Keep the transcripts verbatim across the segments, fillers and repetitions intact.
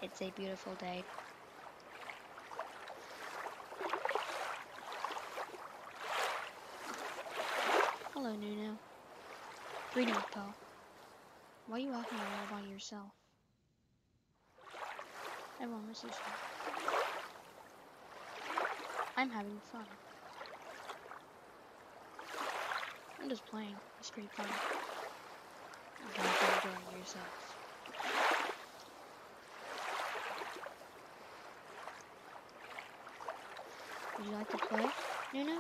It's a beautiful day. Hello, Nuno. Greetings, pal. Why are you out here all by yourself? Everyone misses you. I'm having fun. I'm just playing. It's pretty fun. I'm glad you're enjoying yourself. Would you like to play, Nuno?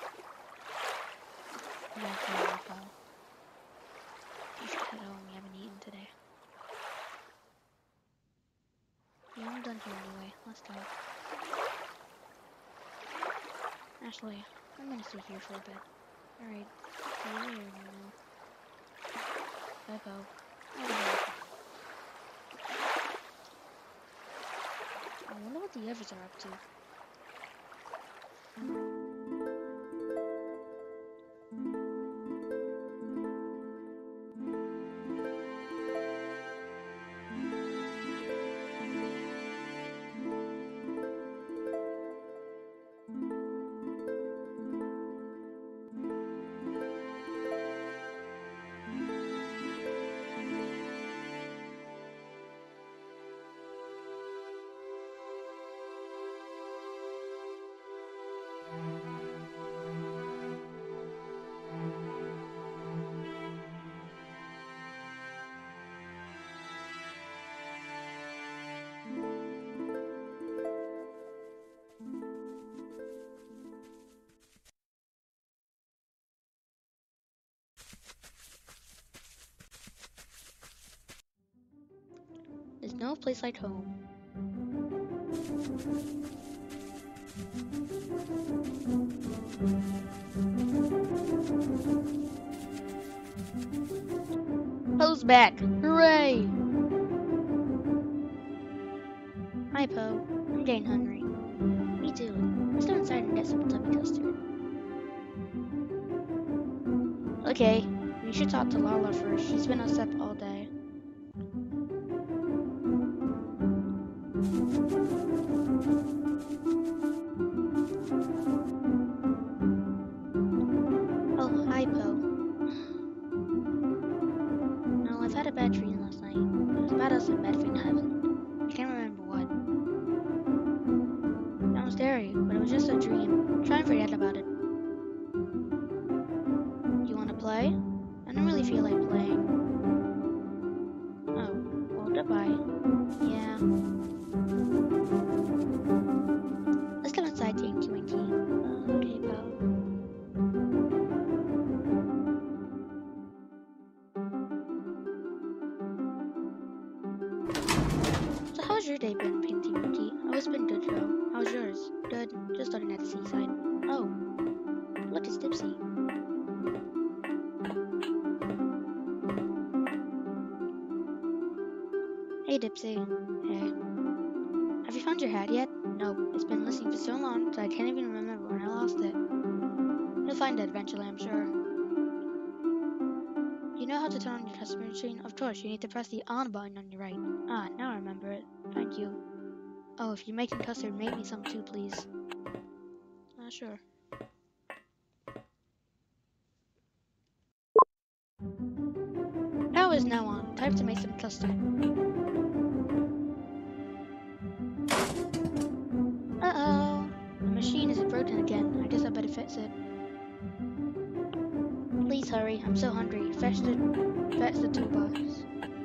I'm not playing, pal. You should head home. We haven't eaten today. Yeah, I'm done here anyway. Let's go. Actually, I'm gonna stay here for a bit. Alright, see you later, Nuno. Bye, Bo. I wonder what the others are up to. There's no place like home. Po's back! Hooray! Hi, Po. I'm getting hungry. Me too. Let's go inside and get some Tubby Custard. Okay, we should talk to Lala first. She's been upset all day. Oh, hi, Po. No, I've had a bad dream last night. It was about us in bed in heaven. I can't remember what. Sounds scary, but it was just a dream. Try and forget about it. You want to play? I don't really feel like playing. Oh, well, goodbye. Yeah. Let's go inside, Tinky Winky. Uh, okay, Po. So how's your day been, Tinky Winky? Oh, it's been good, Joe. How's yours? Good. Just starting at the seaside. Oh, look, it's Dipsy. Hey, Dipsy. Hey. Have you found your hat yet? No, it's been missing for so long that I can't even remember when I lost it. You'll find it eventually, I'm sure. You know how to turn on your custard machine? Of course, you need to press the on button on your right. Ah, now I remember it. Thank you. Oh, if you're making custard, make me some too, please. Ah, uh, sure. Power is now on. Time to make some custard. Uh-oh. The machine is broken again. I guess I better fix it. Please hurry. I'm so hungry. Fetch the, fetch the toolbox.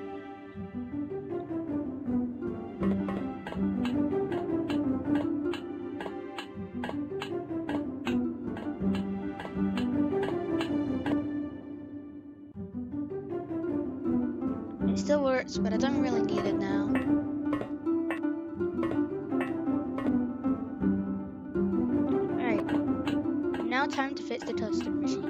It still works, but I don't really need it now. Alright. Now time to fix the custard machine.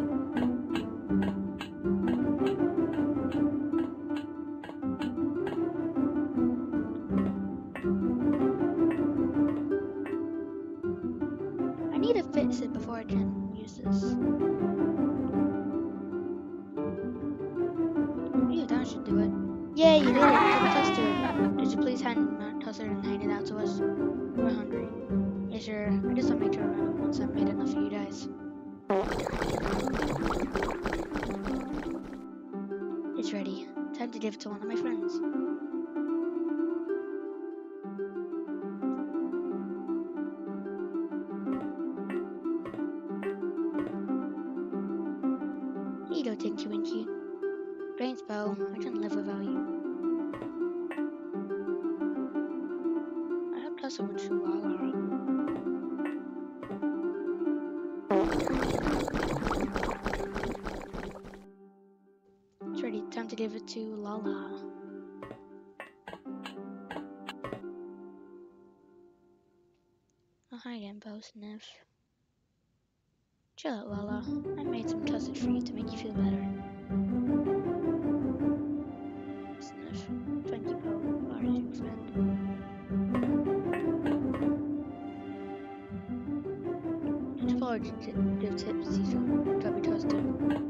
I need to fix it before I can use this. Ew, that should do it. Yay, you did it! Tubby Custard! Good Could you please hand Matt Custard and hand it out to us? We're hungry. Yeah, sure. I just want to make sure I once I've made enough for you guys. It's ready. Time to give it to one of my friends. Here you go, Tinky Winky. Thanks, Bo. I couldn't live without you. I hope Custard would chew Lala. It's ready. Time to give it to Lala. Oh, hi again, Bo. Sniff. Chill out, Lala. I made some custard for you to make you feel better. Sniff. Thank you, Bo. Are you, friend? Just follow the tips from Tubby Custard.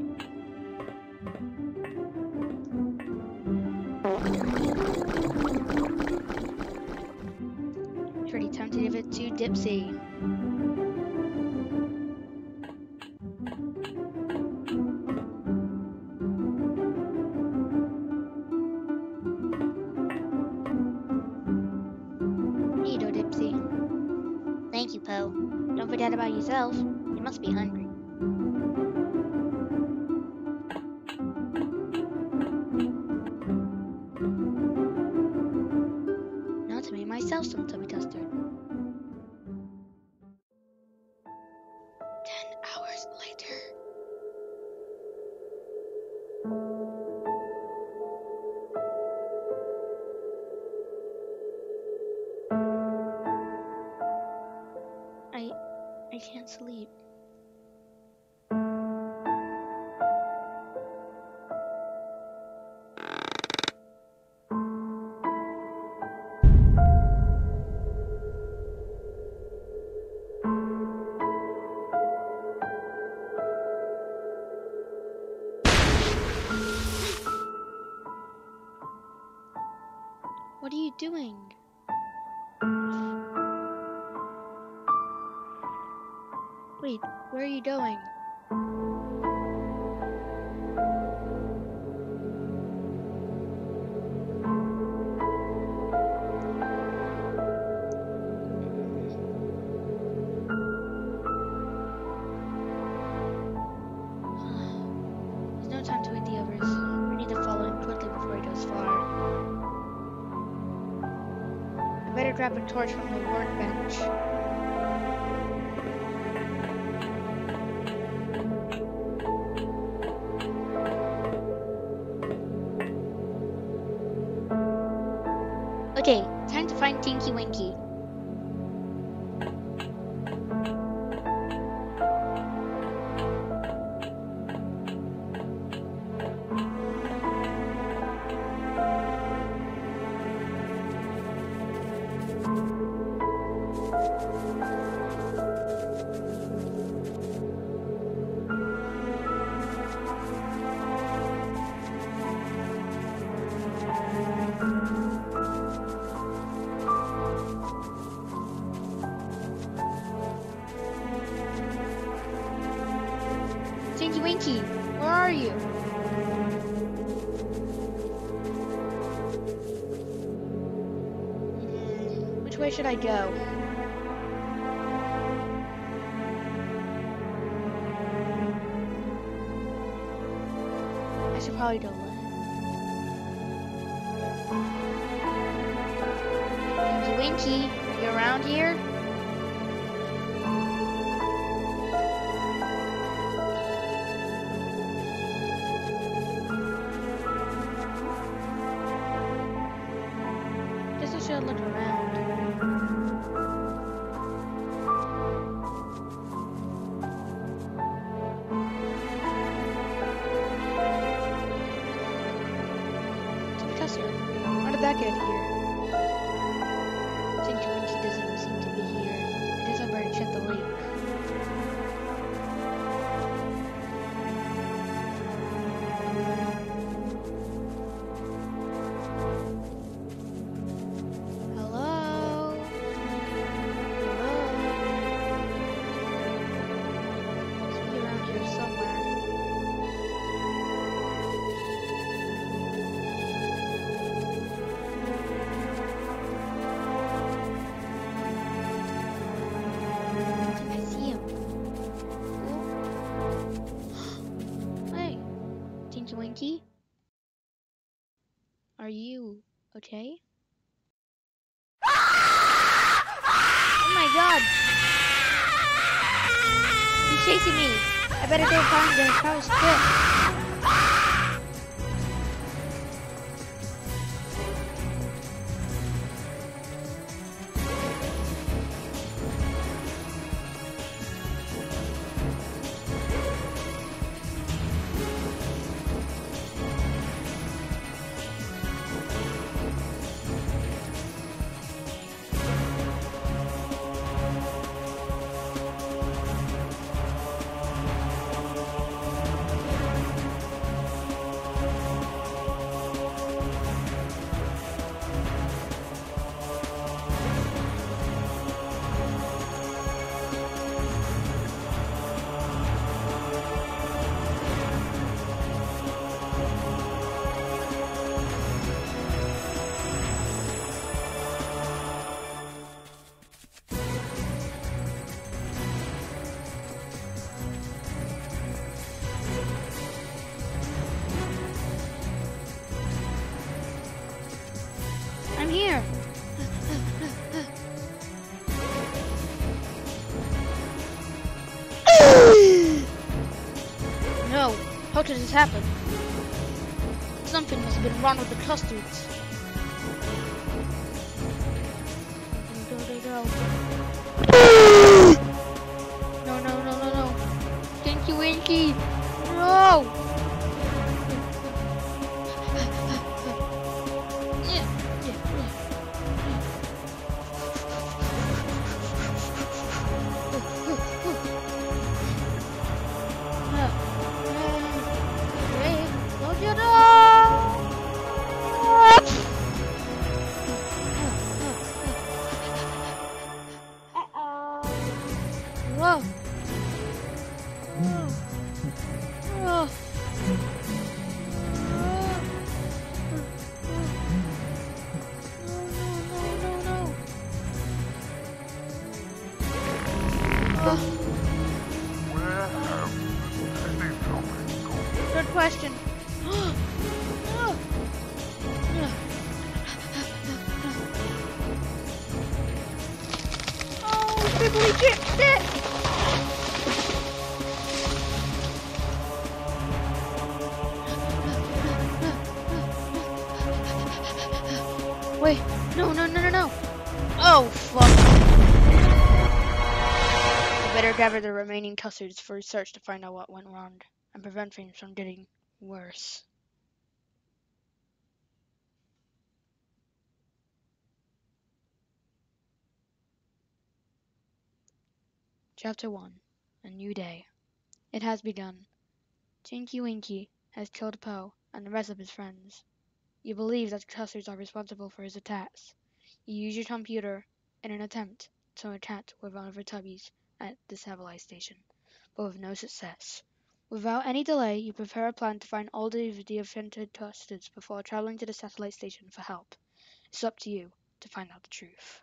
It's ready. Time to give it to Dipsy. Thank you, Po. Don't forget about yourself. You must be hungry. Now to make myself some Tubby Custard. Ten hours later. I I can't sleep. What are you doing? Wait, where are you going? There's no time to wait the others. We need to follow him quickly before he goes far. I better grab a torch from the workbench. Okay, time to find Tinky Winky. Tinky Winky, where are you? Mm, which way should I go? I should probably go left. Tinky Winky, are you around here? Should look around. Tubby Custard, how did that get here? Tinky Winky doesn't seem to be here. I guess I better check the lake. are you okay? Oh my god! He's chasing me! I better go find the house quick! I'm here! No! How did this happen? Something must have been wrong with the custards. Go, go, go. No, no, no, no, no. Tinky Winky! No! Whoa. Whoa. Whoa. No, no, no, no, no. Where have the Teletubbies gone? Good question. Oh, Fiddly kicked it! Wait, no, no, no, no, no. Oh, fuck. We better gather the remaining custards for research to find out what went wrong and prevent things from getting worse. Chapter one. A New Day. It has begun. Tinky Winky has killed Poe and the rest of his friends. You believe that the custards are responsible for his attacks. You use your computer in an attempt to attack with one of the Tubbies at the satellite station, but with no success. Without any delay, you prepare a plan to find all the, the offended custards before traveling to the satellite station for help. It's up to you to find out the truth.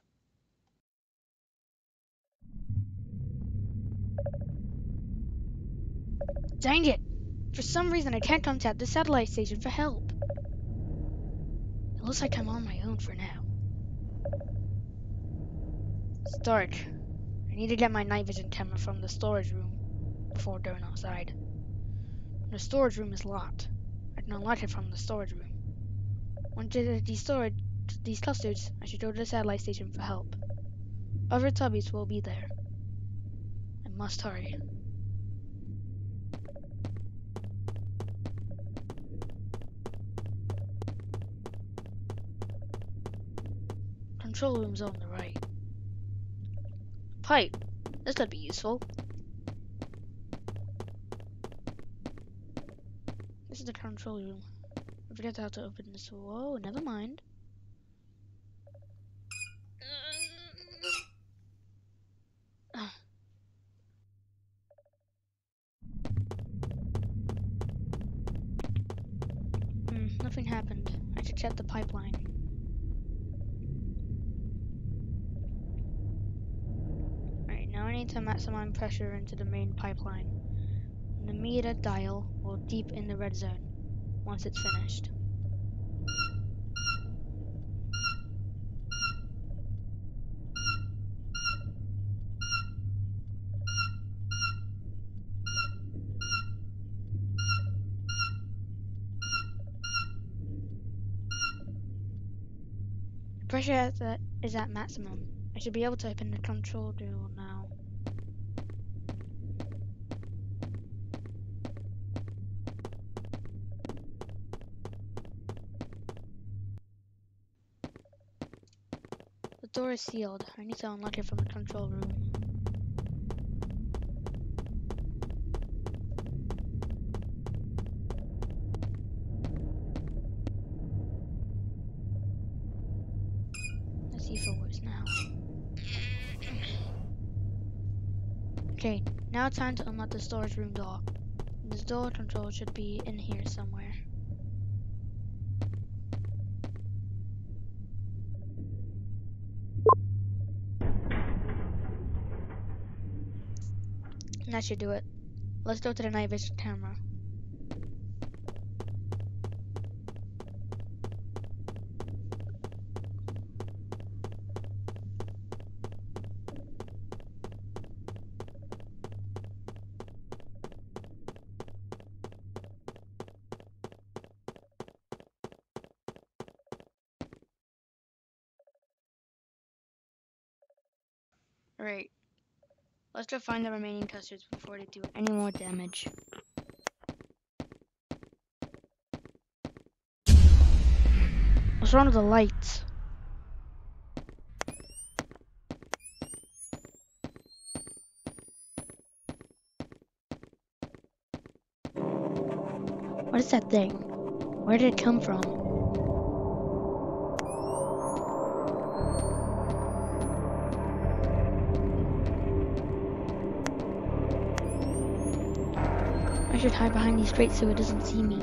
Dang it! For some reason I can't contact the satellite station for help. It looks like I'm on my own for now. It's dark. I need to get my night vision camera from the storage room before going outside. The storage room is locked. I can unlock it from the storage room. Once I get these storage, these custards, I should go to the satellite station for help. Other Tubbies will be there. I must hurry. Control room's on the right. Pipe. This could be useful. This is the control room. I forgot how to open this. Whoa, never mind. Hmm, nothing happened. I should check the pipeline. Alright, now I need to maximize pressure into the main pipeline. The meter dial will beep in the red zone once it's finished. pressure is at, is at maximum. I should be able to open the control door now. The door is sealed. I need to unlock it from the control room. Let's see if it works now. Okay, now it's time to unlock the storage room door. This door control should be in here somewhere. And that should do it. Let's go to the night vision camera. Alright, let's go find the remaining custards before they do any more damage. What's wrong with the lights? What is that thing? Where did it come from? I should hide behind these crates so it doesn't see me.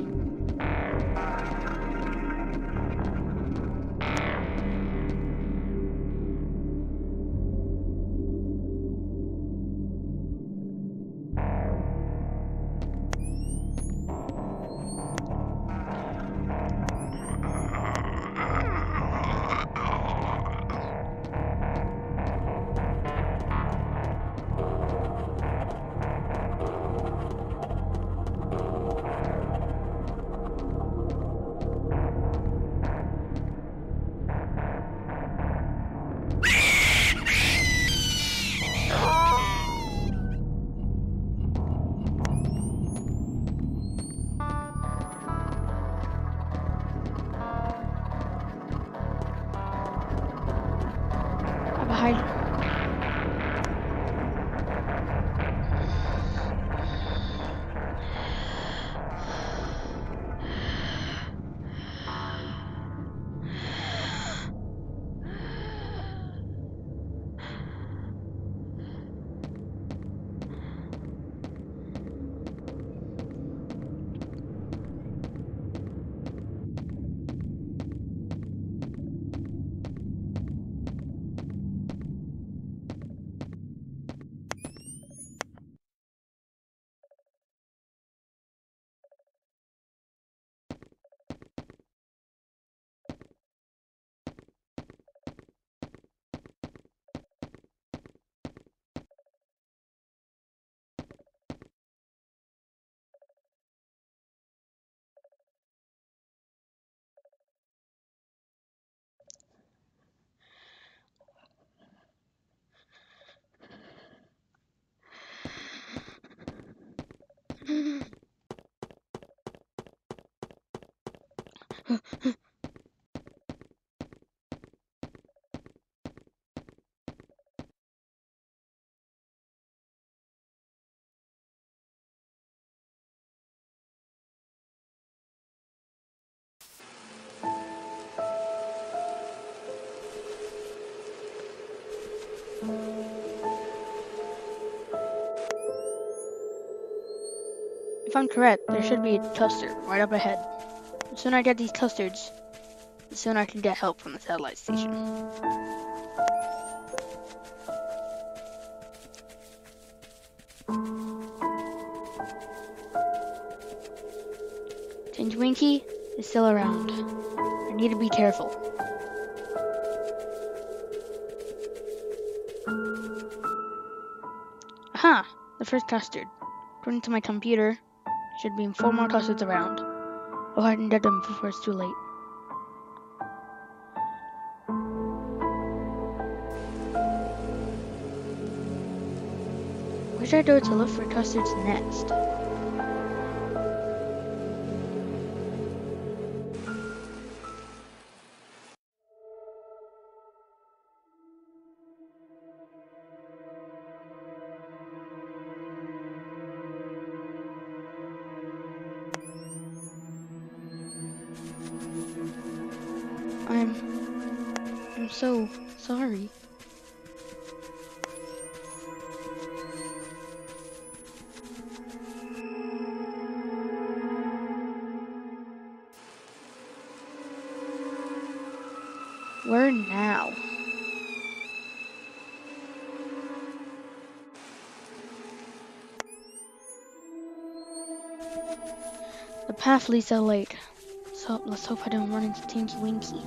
Hide. If I'm correct, there should be a custard right up ahead. The sooner I get these custards, the sooner I can get help from the satellite station. Tinky Winky is still around. I need to be careful. Aha! The first custard. According to my computer, there should be four more custards around. I'll hide and get them before it's too late. Where should I go to look for Custard's nest? I'm... I'm so sorry. Where now? The path leads to the lake. So let's hope I don't run into Tinky Winky.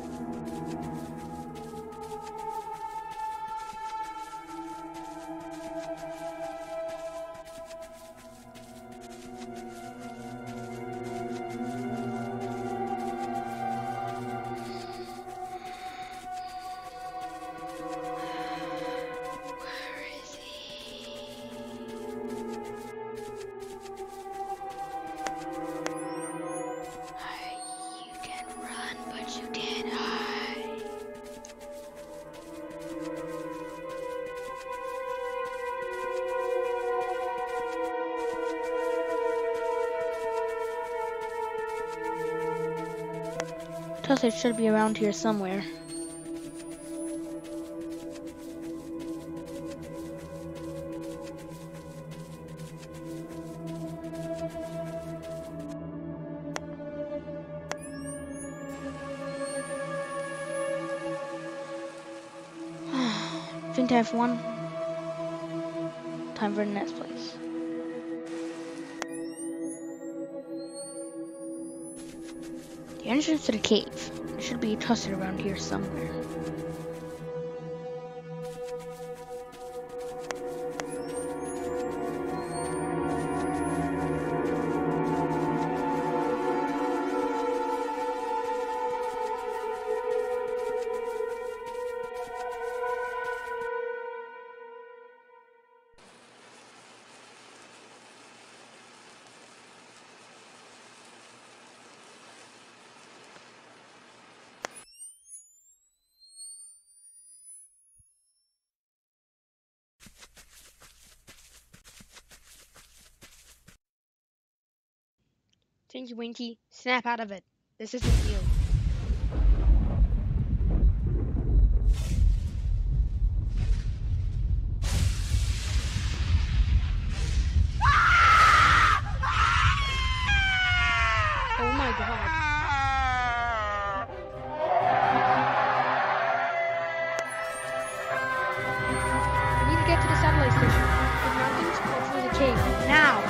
Custard should be around here somewhere. Think I have one. Time for the next place. The entrance to the cave. There should be a Custard around here somewhere. Tinky Winky, snap out of it. This isn't you. Oh my god. I need to get to the satellite station. The mountains or through the cave. Now!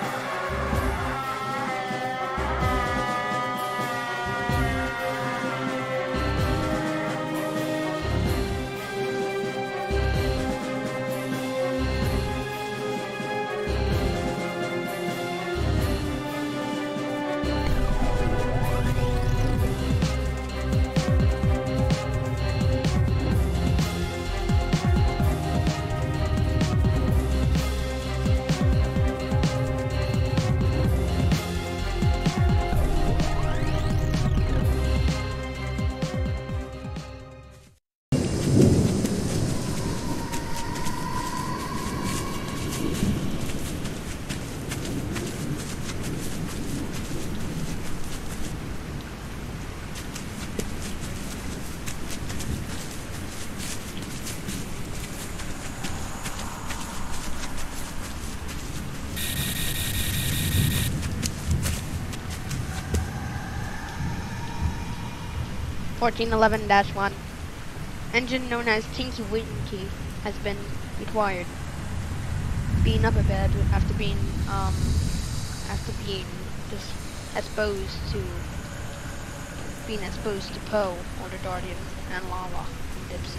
fourteen eleven dash one. Engine known as Tinky Winky has been required. Being up a bit after being um after being just exposed to being exposed to Poe or the Guardian and lava and Dipsy.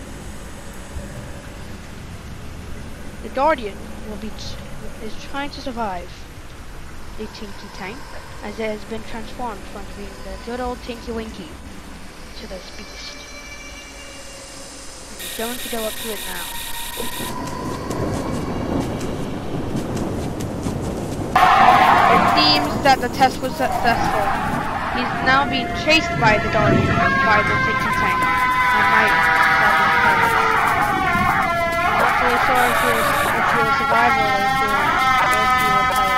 The Guardian will be is trying to survive the Tinky tank as it has been transformed from being the good old Tinky Winky to this beast. I'm going to go up to it now. seems that the test was successful. He's now being chased by the Guardian, by the Tinky Tank. I might have him covered. I'm not really sure if he was, if he will survive or if he will, or if he will perish.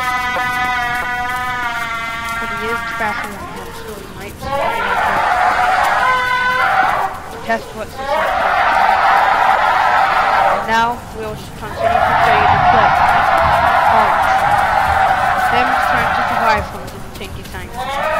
But he is faster than him, so he might survive. The test was successful. And now we'll continue to show you the clip. Oh. Them trying to survive from the Tinky Tank.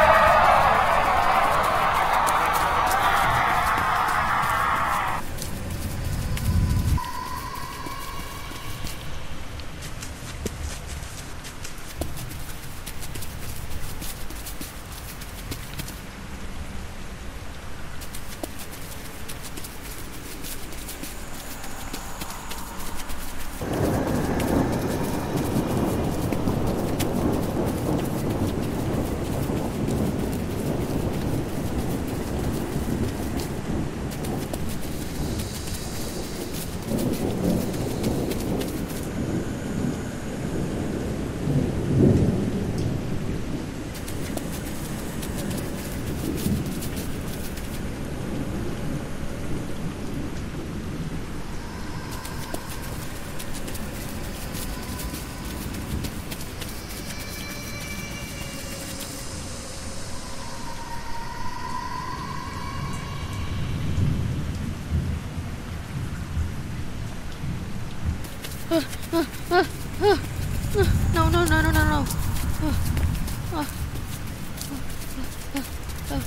Uh, uh, uh, uh, uh, no, no, no, no, no, no. Uh, uh, uh, uh, uh.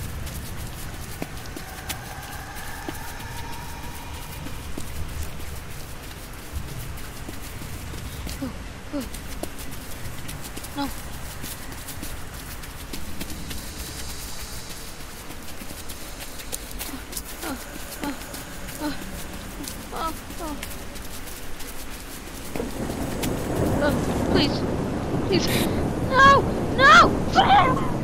Uh, uh. No. Uh, uh, uh, uh, uh, uh. Uh, please, please, no, no!